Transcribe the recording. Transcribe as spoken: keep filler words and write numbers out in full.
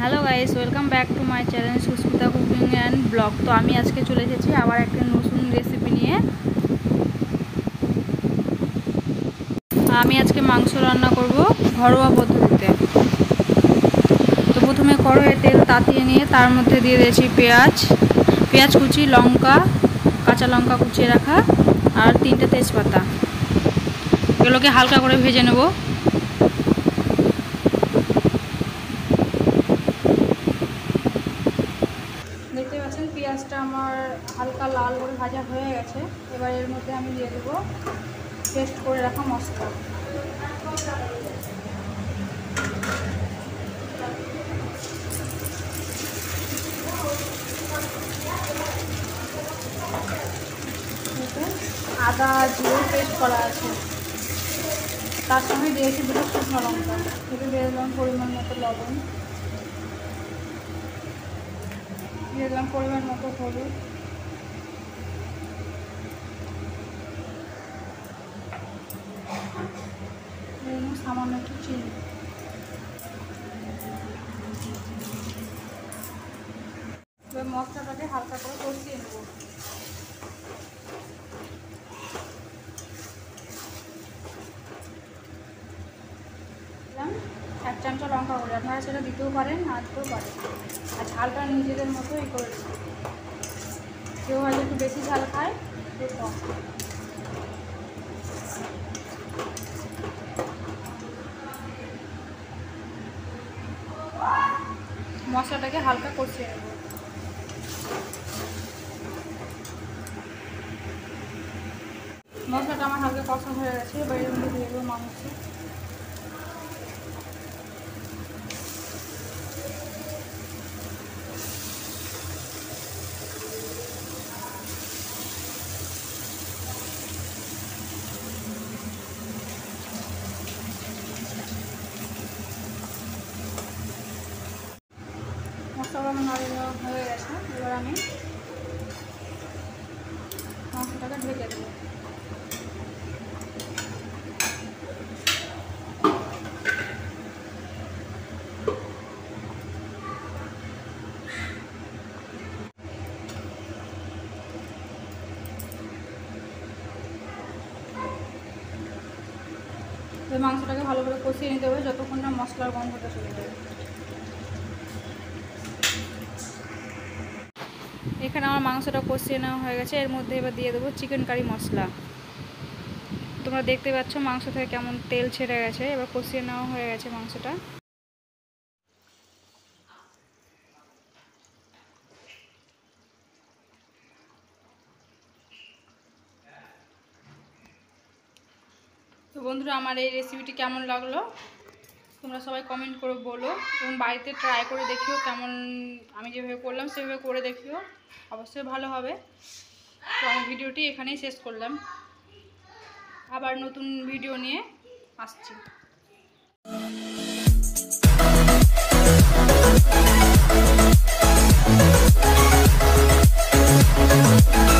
Hello guys, welcome back to my channel Sushmita cooking and blog. তো আমি আজকে চলে এসেছি আবার একটা নতুন রেসিপি নিয়ে। আমি আজকে মাংস রান্না করব ঘরোয়া পদ্ধতিতে। তো প্রথমে কড়াইয়ে তেল তাতিয়ে নিয়ে তার মধ্যে দিয়ে দিয়েছি পেঁয়াজ পেঁয়াজ কুচি, লঙ্কা, কাঁচা লঙ্কা কুচিয়ে রাখা আর তিনটে তেজপাতা। এগুলোকে হালকা করে ভেজে নেব। দেখতে পাচ্ছেন পেঁয়াজটা আমার হালকা লাল করে ভাজা হয়ে গেছে। এবার এর মধ্যে আমি দিয়ে দেবো পেস্ট করে রাখা মশলা। আদা জিরে পেস্ট করা আছে, তার সঙ্গে দিয়েছি দুটো শুকনো লঙ্কা। এতে দিয়ে দিলাম পরিমাণ মতো লবণ, দিয়ে দিলাম পরিমাণ মতো হলুদ, সামান্য একটু চিনি। এবার মশলাটাকে হালকা করে কষিয়ে নেব। এক চামচা লঙ্কা করে, আপনারা সেটা দিতেও পারেন না দিতেও পারেন, আর ঝালটা নিজেদের মতো এই করে দেবেন। কেউ হয়তো একটু বেশি ঝাল খায়, কেউ কম। মশলাটাকে হালকা কষিয়ে নেব। মশলাটা আমার হালকা কষা হয়ে গেছে। এবার এর মধ্যে দিয়ে দেবো মাংস। মশলাটা আমার নাড়ানো হয়ে গেছে। এবার আমি মাংসটাকে ঢেকে দেবো। এই মাংসটাকে ভালো করে কষিয়ে নিতে হবে যতক্ষণ না মশলার গন্ধটা চলে যাবে। এখানে আমার মাংসটা কষিয়ে নেওয়া হয়ে গেছে। এর মধ্যে এবার দিয়ে দেবো চিকেন কারি মশলা। তোমরা দেখতে পাচ্ছ মাংস থেকে কেমন তেল ছেড়ে গেছে। এবার কষিয়ে নেওয়া হয়ে গেছে মাংসটা। তো বন্ধুরা, আমার এই রেসিপিটি কেমন লাগলো তোমরা সবাই কমেন্ট করে বলো, এবং বাড়িতে ট্রাই করে দেখিও। কেমন আমি যেভাবে করলাম সেভাবে করে দেখিও, অবশ্যই ভালো হবে। তো আমি ভিডিওটি এখানেই শেষ করলাম, আবার নতুন ভিডিও নিয়ে আসছি।